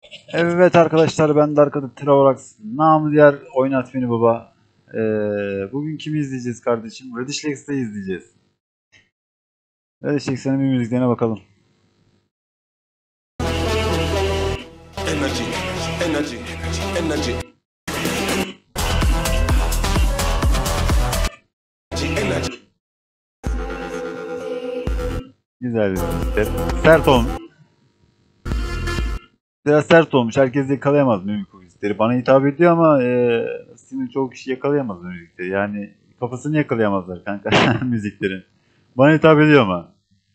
Evet arkadaşlar, ben de arkada Travorax. Namı diğer Oynat Beni Baba. Bugün kimi izleyeceğiz kardeşim? Redishlex'te izleyeceğiz. Redishlex'in bir müziklerine bakalım. Energy, energy, energy. Energy. Güzel bir müzikler. Sert olmuş. Biraz sert olmuş. Herkes yakalayamaz mimik bu müzikleri. Bana hitap ediyor ama şimdi çoğu kişi yakalayamaz bu müzikleri. Yani kafasını yakalayamazlar kanka müziklerin. Bana hitap ediyor ama.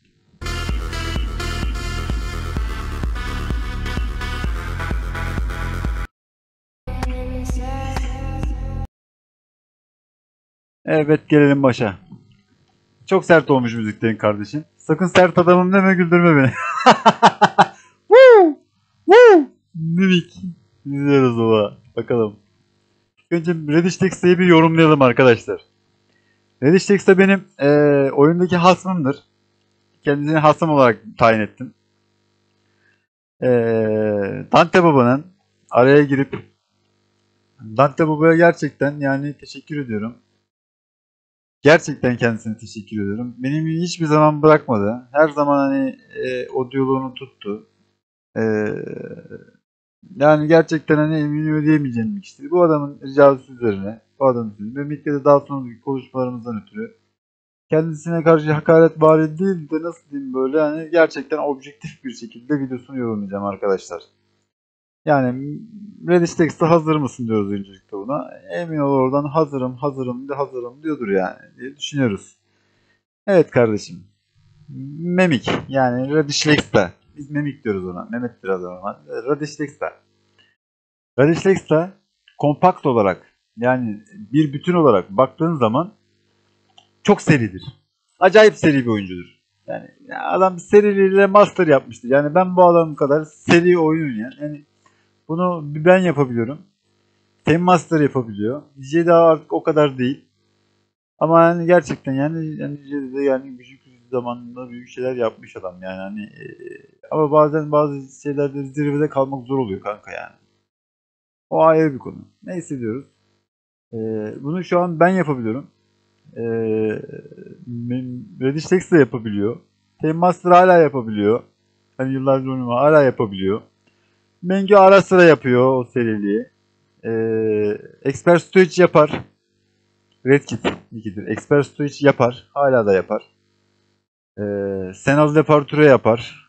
Evet, gelelim başa. Çok sert olmuş müziklerin kardeşim. Sakın sert adamım deme, güldürme beni. Woo! Woo! Mimik. İzliyoruz baba. Bakalım. Önce Reddish Text'ı bir yorumlayalım arkadaşlar. Reddish Text de benim oyundaki hasmımdır. Kendisini hasım olarak tayin ettim. Dante Baba'nın araya girip Dante Baba'ya gerçekten yani teşekkür ediyorum. Gerçekten kendisine teşekkür ediyorum. Benim hiçbir zaman bırakmadı. Her zaman hani o diyaloğunu tuttu. E, Yani gerçekten hani eminim ödeyemeyeceğim bir kişidir. Bu adamın ricası üzerine, bu adamın üzerine ve Mikke'de daha sonraki konuşmalarımızdan ötürü kendisine karşı hakaret bari değil de nasıl diyeyim, böyle hani gerçekten objektif bir şekilde videosunu yorumlayacağım arkadaşlar. Yani Redis Text'e hazır mısın diyoruz öncelikle buna. Emin ol oradan hazırım, hazırım, hazırım diyordur yani diye düşünüyoruz. Evet kardeşim. Memik yani Radishlex'ta. Biz Memik diyoruz ona. Mehmet biraz ama. Radishlex'ta. Radishlex'ta kompakt olarak yani bir bütün olarak baktığın zaman çok seridir. Acayip seri bir oyuncudur. Yani adam seriliğiyle master yapmıştır. Yani ben bu adam kadar seri oyun oynayan, yani bunu ben yapabiliyorum. Tem Master yapabiliyor. DJ daha artık o kadar değil. Ama yani gerçekten yani DJ de yani küçük zamanında büyük şeyler yapmış adam yani hani ama bazen bazı şeylerde zirvede kalmak zor oluyor kanka yani. O ayrı bir konu. Neyse diyoruz. E, Bunu şu an ben yapabiliyorum. E, Reddish Tex de yapabiliyor. Tem Master hala yapabiliyor. Hani yıllardır oynuyor hala yapabiliyor. Mengü ara sıra yapıyor o seriliği. Expert Storage yapar. Redkit 2'dir. Expert Storage yapar. Hala da yapar. Senal Departure yapar.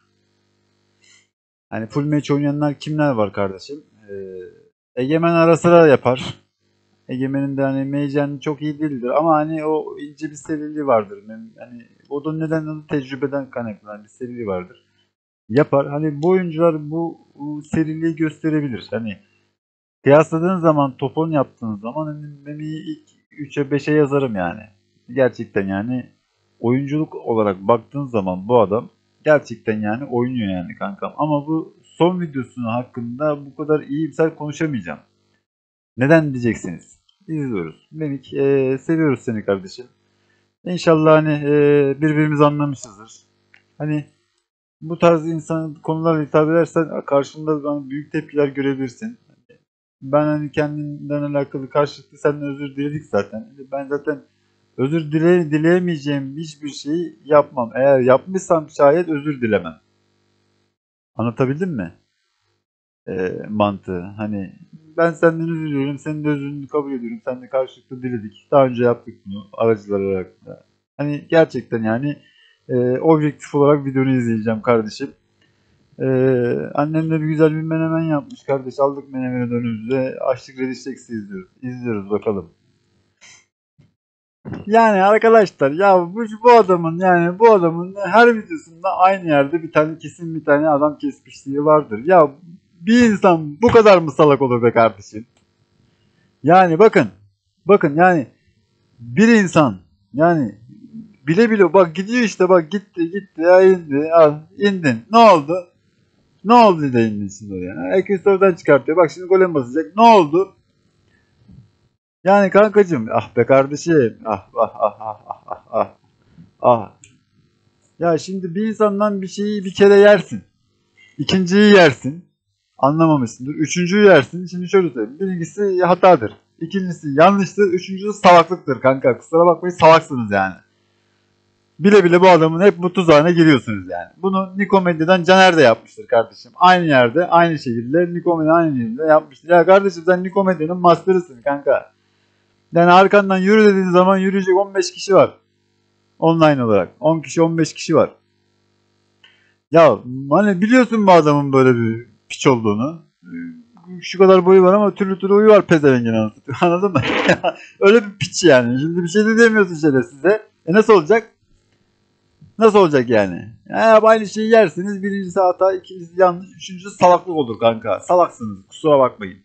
Hani full match oynayanlar kimler var kardeşim? Egemen ara sıra yapar. Egemen'in de hani Mage'en çok iyi değildir ama hani o ince bir seriliği vardır. Hani o da neden tecrübeden kaynaklanan bir seriliği vardır. Yapar. Hani bu oyuncular bu seriliği gösterebilir. Hani kıyasladığın zaman, topon yaptığın zaman hani Memi'yi ilk 3'e 5'e yazarım yani. Gerçekten yani oyunculuk olarak baktığın zaman bu adam gerçekten yani oynuyor yani kankam. Ama bu son videosunu hakkında bu kadar iyimser konuşamayacağım. Neden diyeceksiniz? İzliyoruz. Memik seviyoruz seni kardeşim. İnşallah hani birbirimizi anlamışızdır. Hani bu tarz insan konularla hitap edersen karşında hani büyük tepkiler görebilirsin. Ben hani kendimden alakalı karşılıklı senden özür diledik zaten. Ben zaten dileyemeyeceğim hiçbir şeyi yapmam. Eğer yapmışsam şayet özür dilemem. Anlatabildim mi? Mantığı. Hani ben senden özür diliyorum, senin de özrünü kabul ediyorum. Sen de karşılıklı diledik. Daha önce yaptık bunu aracılar olarak da. Hani gerçekten yani objektif olarak videonu izleyeceğim kardeşim. Annem de bir güzel bir menemen yapmış kardeş. Aldık menemeni önümüze. Açtık Redis X'i izliyoruz. İzliyoruz bakalım. Yani arkadaşlar ya bu adamın her videosunda aynı yerde bir tane kesin bir tane adam kesmişliği vardır. Ya bir insan bu kadar mı salak olur be kardeşim? Yani bakın yani bir insan yani bile bile bak gidiyor işte, bak gitti ya, indi al indin, ne oldu? Ne oldu da indin şimdi oraya? Herkes oradan çıkartıyor, bak şimdi golem basacak, ne oldu? Yani kankacım, ah be kardeşim, ah. Ya şimdi bir insandan bir şeyi bir kere yersin. İkinciyi yersin. Anlamamışsındır. Üçüncüyü yersin. Şimdi şöyle söyleyeyim. Birincisi hatadır. İkincisi yanlıştır. Üçüncüsü salaklıktır kanka. Kusura bakmayın, salaksınız yani. Bile bile bu adamın hep bu tuzağına giriyorsunuz yani. Bunu Nikomedi'den Caner de yapmıştır kardeşim. Aynı yerde, aynı şekilde Nikomedi aynı yerde yapmıştır. Ya kardeşim sen Nikomedi'nin master'ısın kanka. Yani arkandan yürü dediğin zaman yürüyecek 15 kişi var. Online olarak. 10 kişi 15 kişi var. Ya hani biliyorsun bu adamın böyle bir piç olduğunu. Şu kadar boyu var ama türlü türlü huyu var pezevengin anlatıyor. Anladın mı? Öyle bir piç yani. Şimdi bir şey de demiyorsun size. Nasıl olacak? Nasıl olacak yani? Ya aynı şeyi yersiniz. Birincisi hata, ikincisi yanlış, üçüncüsü salaklık olur kanka. Salaksınız. Kusura bakmayın.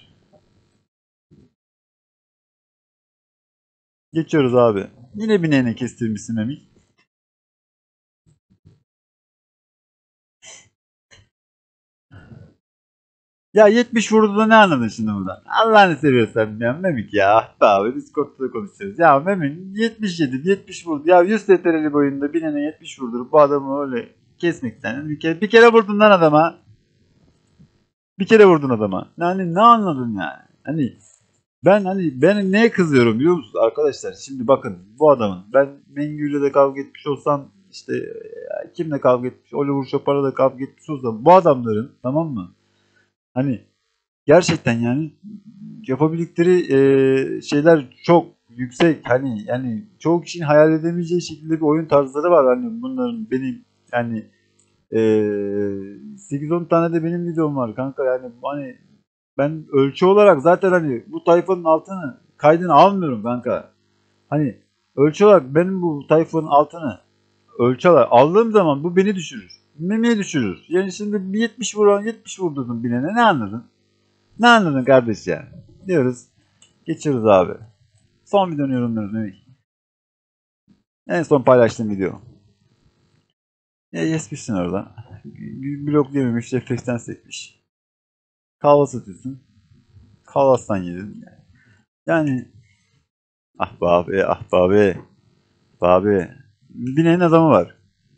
Geçiyoruz abi. Yine bineğine kestirmişsin Memik. Ya 70 vurdu da ne anladın şimdi buradan? Allah'ını seviyorsan ya Memik ya. Ah be abi Discord'da da konuşuyoruz. Ya Memik 77, 70 vurdu. Ya 100 TTR'li boyunda binene 70 vurdurup bu adamı öyle kesmekten. Bir kere vurdun lan adama. Bir kere vurdun adama. Yani ne anladın yani? Ben neye kızıyorum biliyor musunuz arkadaşlar? Şimdi bakın bu adamın ben Mengü'yle de kavga etmiş olsam işte kimle kavga etmiş, Oliver Chopin'la da kavga etmiş olsam bu adamların, tamam mı? Hani gerçekten yani yapabildikleri şeyler çok yüksek. Hani yani çoğu kişinin hayal edemeyeceği şekilde bir oyun tarzları var. Hani bunların benim yani 8-10 tane de benim videom var kanka. Yani hani ben ölçü olarak zaten hani bu tayfanın altını kaydını almıyorum kanka. Hani ölçü olarak benim bu tayfanın altını ölçü olarak aldığım zaman bu beni düşürür. Memi'yi düşürür. Yani şimdi bir 70 vuran 70 vurdurdun bilene, ne anladın? Ne anladın kardeş ya? Diyoruz. Geçiyoruz abi. Son videonu yorumluyoruz Memi. En son paylaştığım video. Yesmişsin orada. Blok yememiş, refleksten sekmiş. Kahva satıyorsun. Kahvastan yedin. Yani ah be abi, ah be abi. Abi. Bineğin adamı var.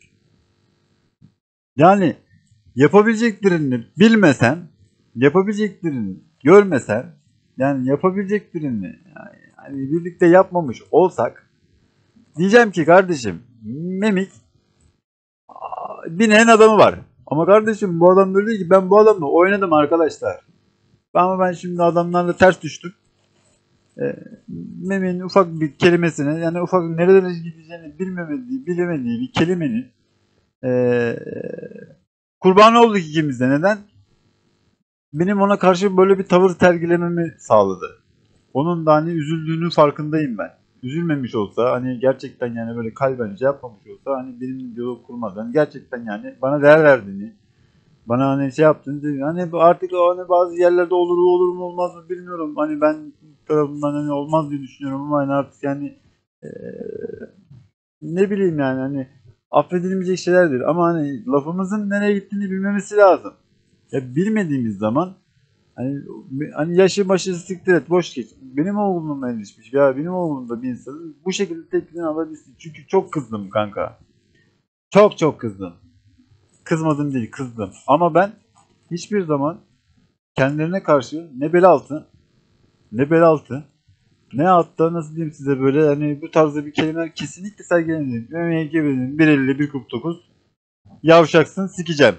Yani yapabileceklerini bilmesen, yapabileceklerini görmesen, yani yapabileceklerini yani birlikte yapmamış olsak, diyeceğim ki kardeşim Memik bineğin adamı var. Ama kardeşim bu adam böyle değil ki, ben bu adamla oynadım arkadaşlar. Ama ben şimdi adamlarla ters düştüm. Memik'in ufak bir kelimesine, yani ufak nerelere gideceğini bilemediği bir kelimenin Ee, kurbanı olduk ikimiz de. Neden? Benim ona karşı böyle bir tavır sergilememi sağladı. Onun da hani üzüldüğünü farkındayım ben. Üzülmemiş olsa, hani gerçekten yani böyle kalben şey yapmamış olsa, hani benimle diyalog kurmadan gerçekten yani bana değer verdiğini, bana hani şey yaptığını, hani artık hani bazı yerlerde olur mu olmaz mı bilmiyorum. Hani ben tarafından hani olmaz diye düşünüyorum ama hani artık yani ee, ne bileyim yani hani affedilmeyecek şeylerdir ama hani lafımızın nereye gittiğini bilmemesi lazım. Ya bilmediğimiz zaman hani yaşı başı siktir et, boş geç. Benim oğlumla elleşmiş ya, benim oğlum da bir insanın bu şekilde tepkini alabilsin. Çünkü çok kızdım kanka. Çok çok kızdım. Kızmadım değil, kızdım. Ama ben hiçbir zaman kendilerine karşı ne bel altı ne bel altı ne altta, nasıl diyeyim size, böyle hani bu tarzda bir kelime kesinlikle sergilemedim. MMG benim 1.50 1.49 yavşaksın sikeceğim.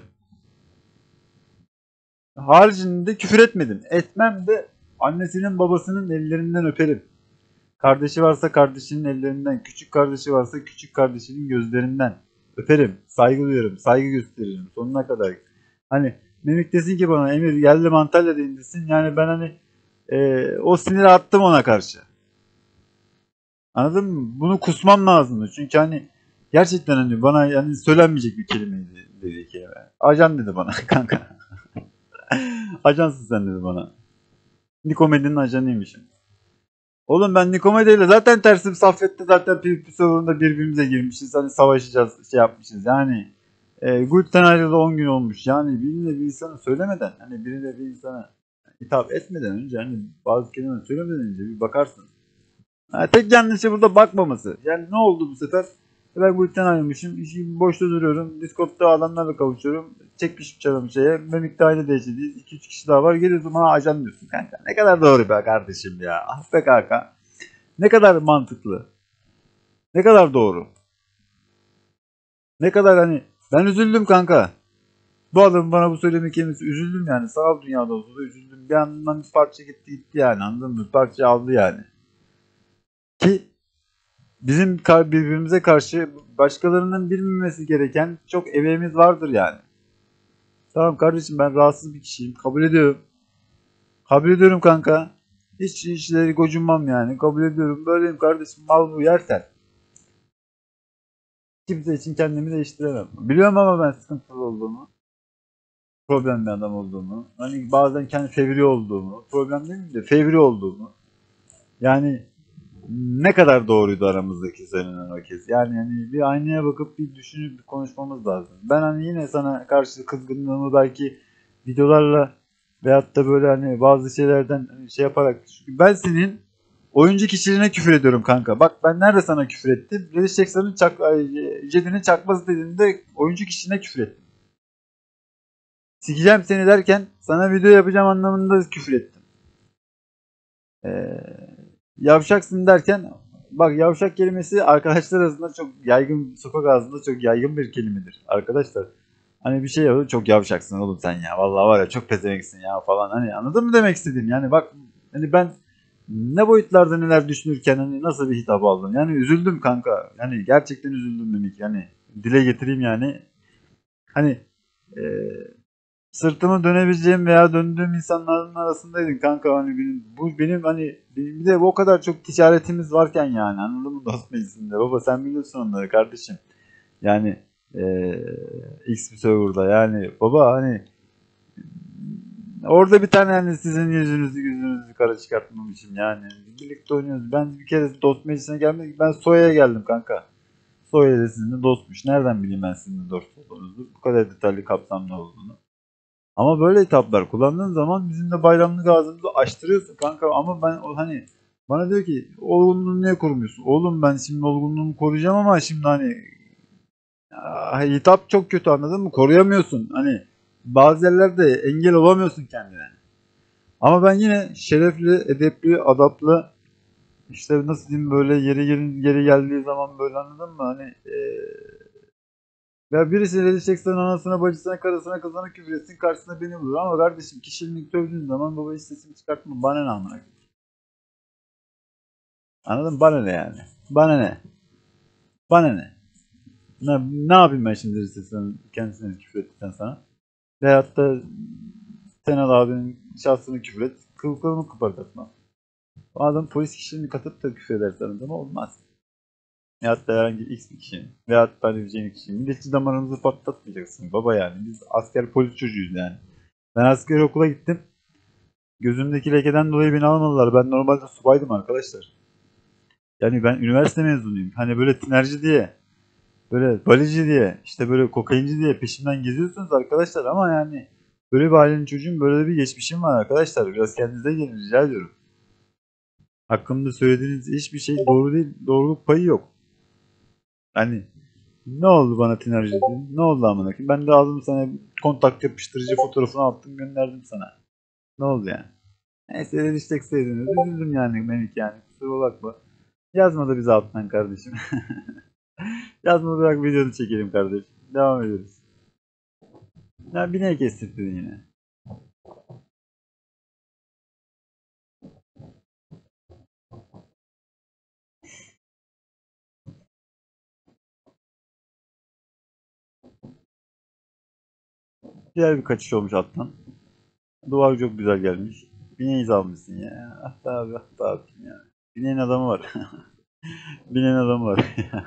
Haricinde küfür etmedim. Etmem de annesinin babasının ellerinden öperim. Kardeşi varsa kardeşinin ellerinden, küçük kardeşi varsa küçük kardeşinin gözlerinden öperim. Saygı duyarım, saygı gösteririm sonuna kadar. Hani Memik desin ki bana, Emir geldim Antalya'da indirsin. Yani ben hani o siniri attım ona karşı. Anladın mı? Bunu kusmam lazımdı. Çünkü hani gerçekten hani bana yani söylenmeyecek bir kelimeydi dediği kelime. Ajan dedi bana kanka. Ajansın sen dedi bana. Nikomedi'nin ajanıymışım. Oğlum ben Nikomedi ile zaten tersim Saffet'te zaten PvP serverında birbirimize girmişiz. Hani savaşacağız, şey yapmışız. Yani Guild'den ayrılalı 10 gün olmuş. Yani birine bir insana söylemeden, hani birine bir insana hitap etmeden önce, hani bazı kelimeleri söylemeden önce bir bakarsın. Tek yanlışı burada bakmaması. Yani ne oldu bu sefer? Ben kulüpten ayrılmışım. İşim boşta duruyorum. Discord'da adamlarla kavuşuyorum. Çekmiş çalım şeye. Memik de aynı dereceliyiz. 2-3 kişi daha var. Geliyorsun bana ajan diyorsun kanka. Ne kadar doğru be kardeşim ya. Ah be kanka. Ne kadar mantıklı. Ne kadar doğru. Ne kadar hani. Ben üzüldüm kanka. Bu adam bana bu söyleme kelimesi üzüldüm yani. Sanal dünyada olsa da üzüldüm. Bir yandan bir parça gitti yani, anladın mı? Bir parça aldı yani. Ki bizim birbirimize karşı başkalarının bilmemesi gereken çok emeğimiz vardır yani. Tamam kardeşim, ben rahatsız bir kişiyim. Kabul ediyorum. Kabul ediyorum kanka. Hiç işleri gocunmam yani. Kabul ediyorum. Böyleyim kardeşim. Mal bu, yersen. Kimse için kendimi değiştiremem. Biliyorum ama ben sıkıntılı olduğumu. Problem bir adam olduğumu. Hani bazen kendi fevri olduğumu. Problem değil de fevri olduğumu. Yani ne kadar doğruydu aramızdaki söylenen o kez. Yani bir aynaya bakıp bir düşünüp bir konuşmamız lazım. Ben hani yine sana karşı kızgınlığımı belki videolarla veyahut da böyle hani bazı şeylerden hani şey yaparak, çünkü ben senin oyuncu kişiliğine küfür ediyorum kanka. Bak ben nerede sana küfür ettim? Relish Jackson'ın Jed'inin çakması dediğinde oyuncu kişiliğine küfür ettim. Sikeceğim seni derken sana video yapacağım anlamında küfür ettim. Yavşaksın derken, bak yavşak kelimesi arkadaşlar arasında çok yaygın, sokak ağzında çok yaygın bir kelimedir arkadaşlar. Hani bir şey yapıyor, çok yavşaksın oğlum sen ya, vallahi var ya çok pezevenksin ya falan, hani anladın mı demek istediğim? Yani bak hani ben ne boyutlarda neler düşünürken hani nasıl bir hitap aldım, yani üzüldüm kanka, yani gerçekten üzüldüm Mimik, yani dile getireyim yani hani e, sırtımı dönebileceğim veya döndüğüm insanların arasındaydın kanka, hani bu benim hani bir de o kadar çok ticaretimiz varken, yani anladın mı dost meclisinde, baba sen biliyorsun onları kardeşim, yani X bir serverda, yani baba hani orada bir tane hani sizin yüzünüzü kara çıkartmamışım yani, birlikte oynuyoruz, ben bir kere dost meclisine gelmedim, ben Soya'ya geldim kanka. Soya da sizinle dostmuş, nereden bileyim ben sizinle dost olduğunuzu, bu kadar detaylı kapsamlı olduğunu. Ama böyle hitaplar kullandığın zaman bizim de bayramlık ağzımızı açtırıyorsun kanka. Ama ben hani bana diyor ki olgunluğunu niye korumuyorsun? Oğlum ben şimdi olgunluğumu koruyacağım ama şimdi hani hitap çok kötü, anladın mı? Koruyamıyorsun. Hani bazı yerlerde engel olamıyorsun kendine. Ama ben yine şerefli, edepli, adaplı, işte nasıl diyeyim, böyle yeri geldiği zaman böyle, anladın mı? Hani ya birisi Redişeksen anasına, bacısına, karısına, kızına küfür etsin, karşısına beni bulur. Ama kardeşim kişiliğini sövdüğün zaman baba hiç sesimi çıkartma. Bana ne amına koyayım? Anladın mı? Bana ne yani? Bana ne? Bana ne? Ne yapayım ben şimdi Redişeksen'in kendisine küfür ettikten sana? Veyahut da Senal abinin şahsını küfür et. Kıl kılımı kıpırdatma. O adam polis kişiliğini katıp da küfür eder sanırım ama olmaz. Veyahut da herhangi X bir kişinin. Veyahut da hani bir kişinin. Milletçi damarımızı patlatmayacaksın baba yani. Biz asker polis çocuğuyuz yani. Ben askeri okula gittim. Gözümdeki lekeden dolayı beni almadılar. Ben normalde subaydım arkadaşlar. Yani ben üniversite mezunuyum. Hani böyle tinerci diye, böyle balici diye, işte böyle kokainci diye peşimden geziyorsunuz arkadaşlar, ama yani böyle bir ailenin çocuğum, böyle bir geçmişim var arkadaşlar. Biraz kendinize gelin rica ediyorum. Hakkımda söylediğiniz hiçbir şey doğru değil. Doğruluk payı yok. Hani ne oldu bana tinerci dedin? Ne oldu amına koyayım? Ben de aldım sana kontak yapıştırıcı fotoğrafını attım gönderdim sana. Ne oldu yani? Neyse eriştekseydiniz. Üzüldüm yani Melik yani. Kusura bakma. Yazma da bize alttan kardeşim. Yazma bırak videonu çekelim kardeşim. Devam ediyoruz. Ya bir ne kestirttin yine. Diğer bir kaçış olmuş alttan. Duvar çok güzel gelmiş. Bineyiz almışsın ya. Ah be abi, ah be abi ya. Bineğin adamı var. Bineğin adamı var.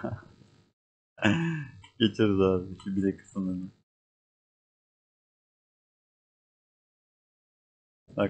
Geçeriz abi şu bilek kısımlarını. Bak.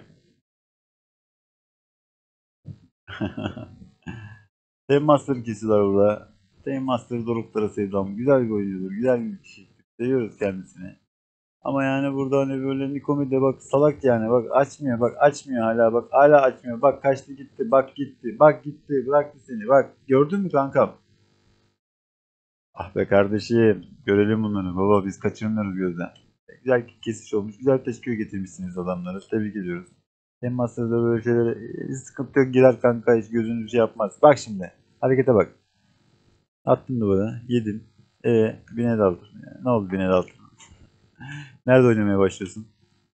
Team Master ikisi var burada. Team Master Doruklara sevdam. Güzel bir oyuncudur. Güzel bir kişi. Seviyoruz kendisini. Ama yani burada hani böyle Nikomide bak salak yani, bak açmıyor, bak açmıyor, hala açmıyor, bak kaçtı gitti, bak gitti, bak gitti, bıraktı seni, bak gördün mü kankam? Ah be kardeşim. Görelim bunları. Baba biz kaçırmıyoruz gözden. Güzel kesiş olmuş. Güzel teşkil getirmişsiniz adamları. Tebrik ediyoruz. Hem Master'da böyle şeylere sıkıntı yok. Girer kanka hiç gözünüz şey yapmaz. Bak şimdi. Harekete bak. Attın duvara. Yedin. Bine daldın. Ne oldu bine daldın? Nerede oynamaya başlıyorsun?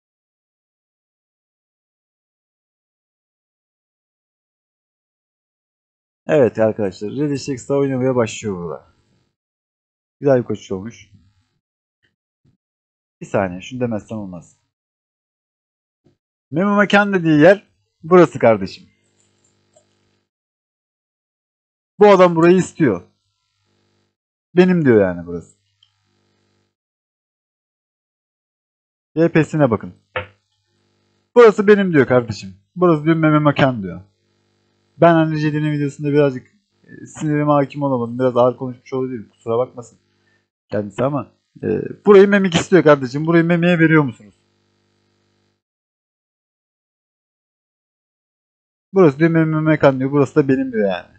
Evet arkadaşlar. Red Six'ta oynamaya başlıyor burada. Güzel bir koşu olmuş. Bir saniye. Şunu demezsem olmaz. Memo Mekan dediği yer burası kardeşim. Bu adam burayı istiyor. Benim diyor yani burası. YP'sine bakın. Burası benim diyor kardeşim. Burası diyor Memo Mekan diyor. Ben hani Jedi'nin videosunda birazcık sinirime hakim olamadım. Biraz ağır konuşmuş olabilirim. Kusura bakmasın kendisi ama burayı Memik istiyor kardeşim. Burayı Memik'e veriyor musunuz? Burası diyor Memo Mekan diyor. Burası da benim diyor yani.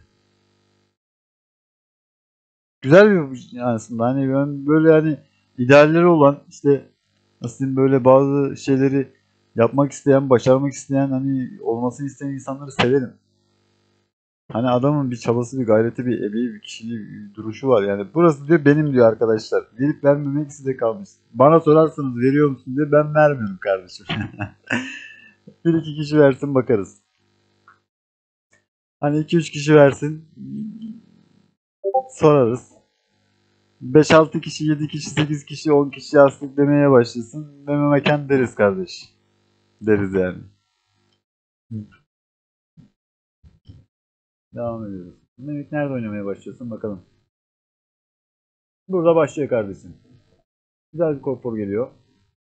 Güzel bir aslında hani ben böyle hani idealleri olan işte nasıl diyeyim böyle bazı şeyleri yapmak isteyen, başarmak isteyen hani olmasını isteyen insanları severim. Hani adamın bir çabası, bir gayreti, bir emeği, bir kişiliği, bir duruşu var. Yani burası diyor benim diyor arkadaşlar. Verip vermemek size kalmış. Bana sorarsanız veriyor musun diye ben vermiyorum kardeşim. Bir iki kişi versin bakarız. Hani iki üç kişi versin sorarız. Beş altı kişi, 7 kişi, 8 kişi, 10 kişi yastık demeye başlasın. Meme mekan deriz kardeş. Deriz yani. Devam ediyoruz. Mehmet nerede oynamaya başlıyorsun bakalım. Burada başlıyor kardeşim. Güzel bir korpor geliyor.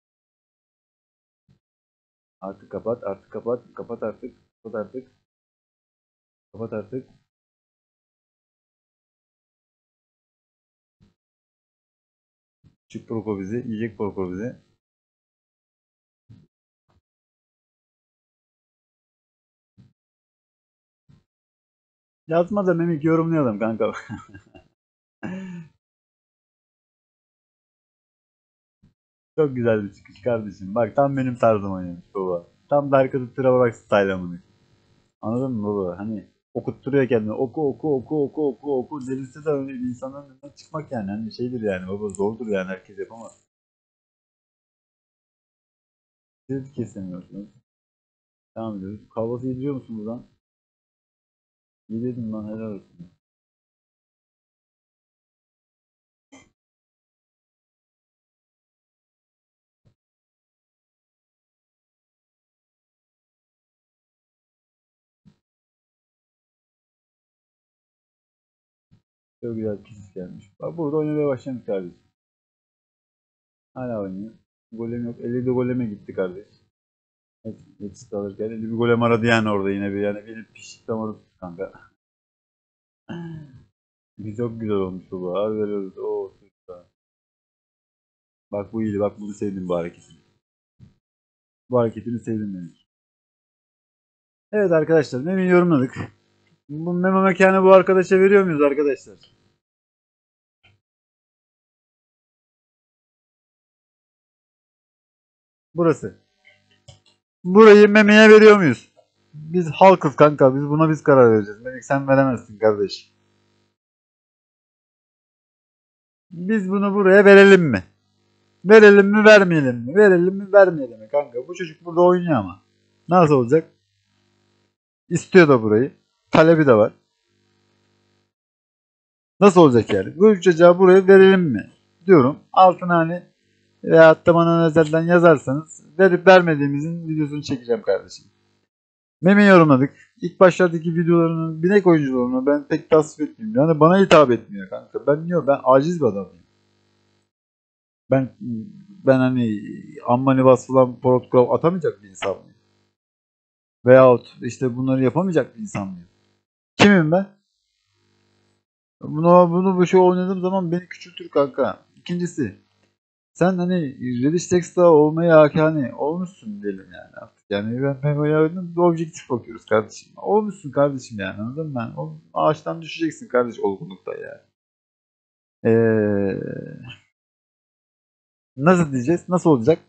Artık kapat, artık kapat, kapat artık, kapat artık, kapat artık. Çık proko bizi, yiyecek proko bizi. Yazma da Memik yorumlayalım kanka. Çok güzel bir çıkış kardeşim. Bak tam benim tarzım oynamış baba. Tam da arkada Trevor style'ımını. Anladın mı baba? Hani okutturuyor kendini. Oku oku oku oku oku oku. Delirse de öyle bir insanın önüne çıkmak yani. Hani şeydir yani baba zordur yani herkes yapamaz. Siz kesemiyorsunuz. Devam ediyoruz. Kahvaltı yediriyor musun buradan? Yedirdim lan helal olsun. Çok güzel bir kesis gelmiş. Bak burada oynamaya başlamış kardeşim. Hala oynuyor. Golem yok. 50'de goleme gitti kardeş. Hepsi alırken 50 bir golem aradı yani orada yine bir yani benim pişlik damarı tut kanka. Bir çok güzel olmuş bu. Harbi veriyoruz. Oo, süper. Bak bu iyiydi. Bak bunu sevdim bu hareketini. Bu hareketini sevdim benim. Evet arkadaşlar Meme'yi yorumladık. Bu Meme mekanı bu arkadaşa veriyor muyuz arkadaşlar? Burası. Burayı Meme'ye veriyor muyuz? Biz halkız kanka. Biz karar vereceğiz. Memek sen veremezsin kardeş. Biz bunu buraya verelim mi? Verelim mi vermeyelim mi? Verelim mi vermeyelim mi kanka? Bu çocuk burada oynuyor ama. Nasıl olacak? İstiyor da burayı. Talebi de var. Nasıl olacak yani? Bu çocuğa burayı verelim mi? Diyorum. Altına hani veyahut da bana özelden yazarsanız verip vermediğimizin videosunu çekeceğim kardeşim. Meme yorumladık. İlk başlardaki videolarının binek oyuncularını ben pek tasvip etmiyorum. Yani bana hitap etmiyor kanka. Ben aciz bir adamım. Ben ben hani Ammani vasfılan protokol atamayacak bir insan mıyım? Veyahut işte bunları yapamayacak bir insan mıyım? Kimim ben? Bunu bu şey oynadığım zaman beni küçültür kanka. İkincisi sen hani Reddish Text'ta olmaya hak hani olmuşsun diyelim yani artık. Yani ben oynadım bir objektif bakıyoruz kardeşim. Olmuşsun kardeşim yani anladın mı? O ağaçtan düşeceksin kardeş olgunlukta yani. Ee, nasıl diyeceğiz? Nasıl olacak?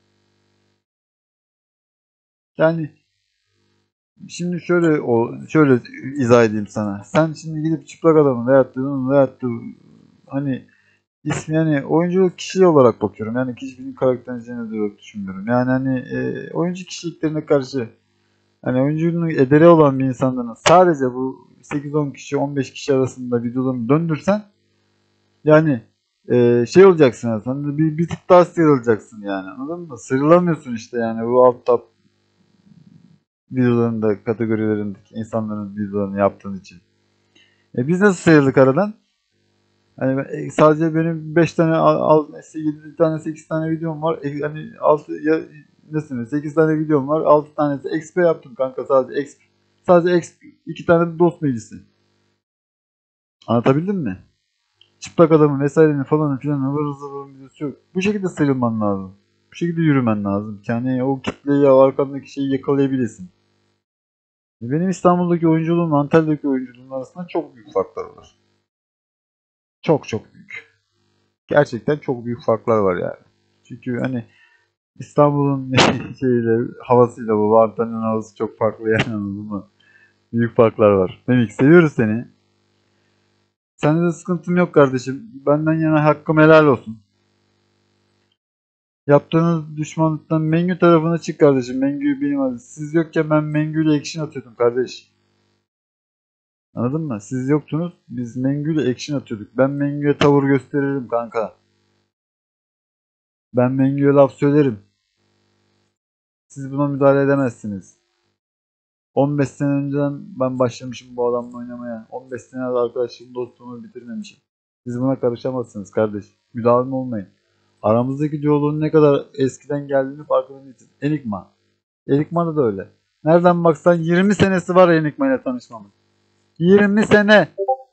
Yani şimdi şöyle izah edeyim sana. Sen şimdi gidip çıplak adamın veyahut da hani ismi, yani oyunculuk kişiliği olarak bakıyorum. Yani kişinin karakterini üzerine olarak düşünmüyorum. Yani hani oyuncu kişiliklerine karşı, hani oyuncunun ederi olan bir insanların sadece bu 8-10 kişi 15 kişi arasında videolarını döndürsen, yani şey olacaksın aslında, bir tık daha sıyrılacaksın yani, anladın mı? Sıyrılamıyorsun işte, yani bu alt top videolarında kategorilerindeki insanların videolarını yaptığın için. Biz nasıl sıyrıldık aradan? Hani sadece benim 5 tane 7 tane 8 tane videom var. Hani 6 ya nasıl 8 tane videom var. 6 tanesi XP yaptım kanka, sadece XP. Sadece XP, 2 tane de dost meclisi. Anlatabildim mi? Çıplak adamın vesairenin falan filan ıvır zıvır videosu yok. Bu şekilde sıyrılman lazım. Bu şekilde yürümen lazım. Yani o kitleyi, ya arkandaki şeyi yakalayabilesin. Benim İstanbul'daki oyunculuğumla Antalya'daki oyunculuğum arasında çok büyük farklar var. Çok çok büyük. Gerçekten çok büyük farklar var yani. Çünkü hani İstanbul'un şeyle, havasıyla bu Antalya'nın havası çok farklı yani, anladın mı? Büyük farklar var. Memik, seviyoruz seni. Sende de sıkıntım yok kardeşim. Benden yana hakkım helal olsun. Yaptığınız düşmanlıktan Mengü tarafına çık kardeşim. Mengü'yü benim adı. Siz yokken ben Mengü'yle action atıyordum kardeş. Anladın mı? Siz yoktunuz. Biz Mengü'yle action atıyorduk. Ben Mengü'ye tavır gösteririm kanka. Ben Mengü'ye laf söylerim. Siz buna müdahale edemezsiniz. 15 sene önceden ben başlamışım bu adamla oynamaya. 15 sene arkadaşlığım, dostluğumu bitirmemişim. Siz buna karışamazsınız kardeş. Müdahale olmayın. Aramızdaki diyaloğun ne kadar eskiden geldiğini farkında değilsiniz. Enigma. Enigma'da da öyle. Nereden baksan 20 senesi var Enigma ile tanışmamın. 20 sene.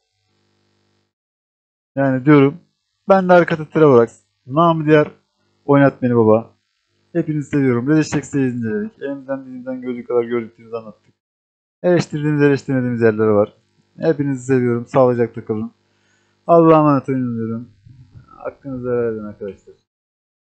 Yani diyorum. Ben de arka tıra bırak. Namı diğer oynat beni baba. Hepinizi seviyorum. Redeşecek seyircileri. Elimizden dilimden gördüğü kadar gördüklerinizi anlattık. Eleştirdiğimiz eleştirmediğimiz yerleri var. Hepinizi seviyorum. Sağlıcakla kalın. Allah'a emanet olun diyorum. Hakkınızı helal edin arkadaşlar.